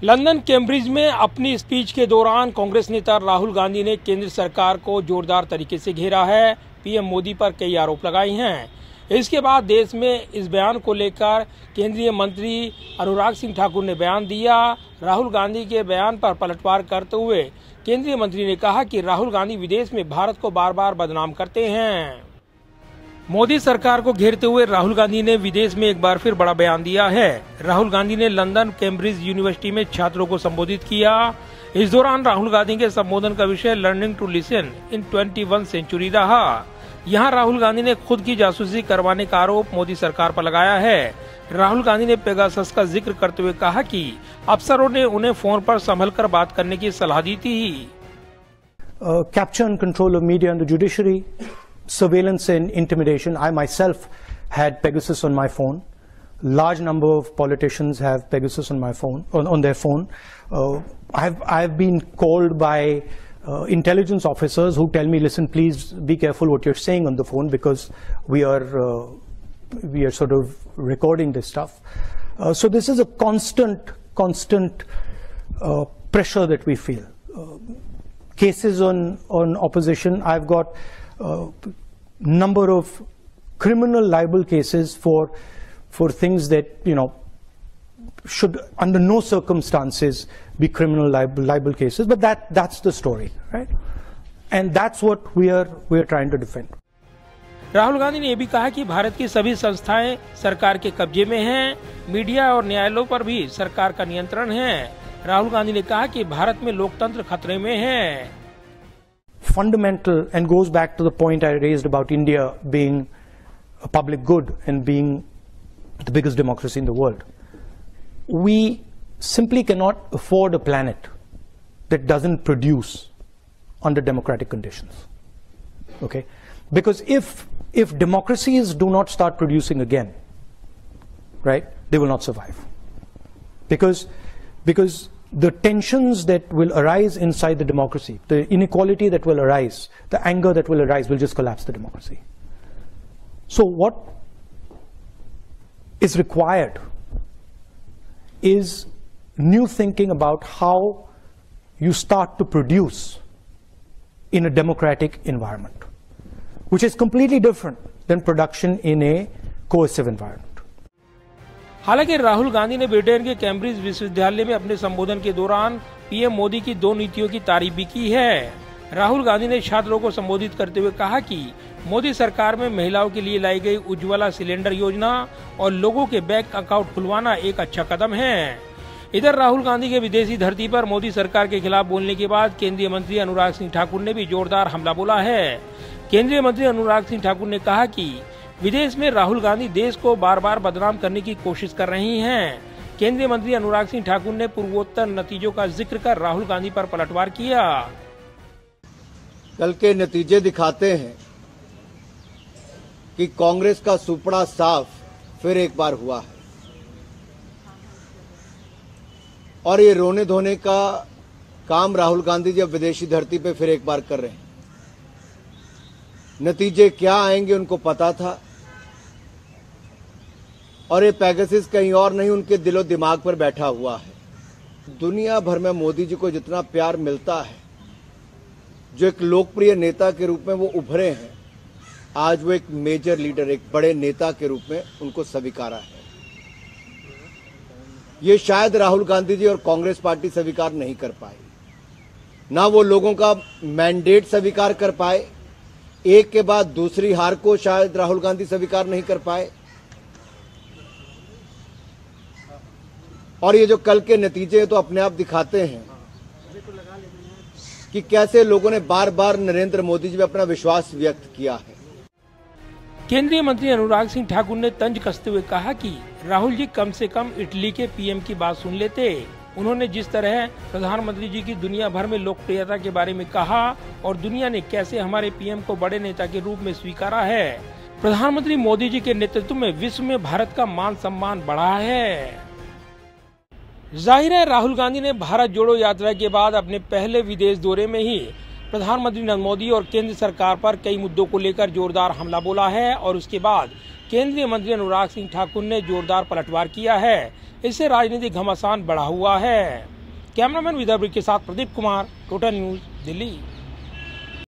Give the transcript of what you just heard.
London Cambridge में अपनी speech के दौरान कांग्रेस नेता राहुल गांधी ने केंद्र सरकार को जोरदार तरीके से घेरा है। पीएम मोदी पर कई आरोप लगाए हैं। इसके बाद देश में इस बयान को लेकर केंद्रीय मंत्री अनुराग सिंह ठाकुर ने बयान दिया। राहुल गांधी के बयान पर पलटवार करते हुए केंद्रीय मंत्री ने कहा कि राहुल गांधी विदेश में भारत को बार बार बदनाम करते हैं। मोदी सरकार को घेरते हुए राहुल गांधी ने विदेश में एक बार फिर बड़ा बयान दिया है। राहुल गांधी ने लंदन कैम्ब्रिज यूनिवर्सिटी में छात्रों को संबोधित किया। इस दौरान राहुल गांधी के संबोधन का विषय learning to listen in 21 century रहा। यहां राहुल गांधी ने खुद की जासूसी करवाने का आरोप मोदी सरकार पर लगाया है। राहुल गांधी ने पेगासस का जिक्र करते हुए कहा कि अफसरों ने उन्हें फोन पर संभल कर बात करने की सलाह दी थी। Capture and control of media and the judiciary, surveillance and intimidation. I myself had Pegasus on my phone. Large number of politicians have Pegasus on my phone, on their phone. I've been called by intelligence officers who tell me, listen, please be careful what you're saying on the phone because we are sort of recording this stuff. So this is a constant pressure that we feel. Cases on opposition. I've got number of criminal libel cases for things that, you know, should under no circumstances be criminal libel cases, but that's the story, right? And that's what we are trying to defend. Rahul Gandhi ने यह भी कहा कि भारत की सभी संस्थाएं सरकार के कब्जे में हैं। मीडिया और न्यायालयों पर भी सरकार का नियंत्रण है। राहुल गांधी ने कहा कि भारत में लोकतंत्र खतरे में है। Fundamental and goes back to the point I raised about India being a public good and being the biggest democracy in the world. We simply cannot afford a planet that doesn't produce under democratic conditions. Okay? Because if democracies do not start producing again, right, they will not survive. Because the tensions that will arise inside the democracy, the inequality that will arise, the anger that will arise will just collapse the democracy. So what is required is new thinking about how you start to produce in a democratic environment, which is completely different than production in a coercive environment. हालांकि राहुल गांधी ने Britain के Cambridge विश्वविद्यालय में अपने संबोधन के दौरान PM Modi की दो नीतियों की तारीफ भी की है। राहुल गांधी ने छात्रों को संबोधित करते हुए कहा कि मोदी सरकार में महिलाओं के लिए लाई गई उज्ज्वला सिलेंडर योजना और लोगों के बैंक अकाउंट खुलवाना एक अच्छा कदम है। इधर राहुल गांधी के विदेशी धरती पर मोदी सरकार के खिलाफ बोलने के बाद केंद्रीय मंत्री अनुराग सिंह ठाकुर ने भी जोरदार हमला बोला है। केंद्रीय मंत्री अनुराग सिंह ठाकुर ने कहा कि विदेश में राहुल गांधी देश को बार बार बदनाम करने की कोशिश कर रही हैं। केंद्रीय मंत्री अनुराग सिंह ठाकुर ने पूर्वोत्तर नतीजों का जिक्र कर राहुल गांधी पर पलटवार किया। कल के नतीजे दिखाते हैं कि कांग्रेस का सुपड़ा साफ फिर एक बार हुआ है और ये रोने धोने का काम राहुल गांधी जी अब विदेशी धरती पे फिर एक बार कर रहे हैं। नतीजे क्या आएंगे उनको पता था और ये पेगासस कहीं और नहीं उनके दिलो दिमाग पर बैठा हुआ है। दुनिया भर में मोदी जी को जितना प्यार मिलता है, जो एक लोकप्रिय नेता के रूप में वो उभरे हैं, आज वो एक मेजर लीडर, एक बड़े नेता के रूप में उनको स्वीकारा है। ये शायद राहुल गांधी जी और कांग्रेस पार्टी स्वीकार नहीं कर पाए, ना वो लोगों का मैंडेट स्वीकार कर पाए, एक के बाद दूसरी हार को शायद राहुल गांधी स्वीकार नहीं कर पाए। और ये जो कल के नतीजे तो अपने आप दिखाते हैं कि कैसे लोगों ने बार बार नरेंद्र मोदी जी में अपना विश्वास व्यक्त किया है। केंद्रीय मंत्री अनुराग सिंह ठाकुर ने तंज कसते हुए कहा कि राहुल जी कम से कम इटली के पीएम की बात सुन लेते। उन्होंने जिस तरह प्रधानमंत्री जी की दुनिया भर में लोकप्रियता के बारे में कहा और दुनिया ने कैसे हमारे पीएम को बड़े नेता के रूप में स्वीकारा है, प्रधानमंत्री मोदी जी के नेतृत्व में विश्व में भारत का मान सम्मान बढ़ा है। जाहिर है राहुल गांधी ने भारत जोड़ो यात्रा के बाद अपने पहले विदेश दौरे में ही प्रधानमंत्री नरेंद्र मोदी और केंद्र सरकार पर कई मुद्दों को लेकर जोरदार हमला बोला है और उसके बाद केंद्रीय मंत्री अनुराग सिंह ठाकुर ने जोरदार पलटवार किया है। इससे राजनीतिक घमासान बढ़ा हुआ है। कैमरामैन विदर्भ के साथ प्रदीप कुमार, टोटल न्यूज, दिल्ली।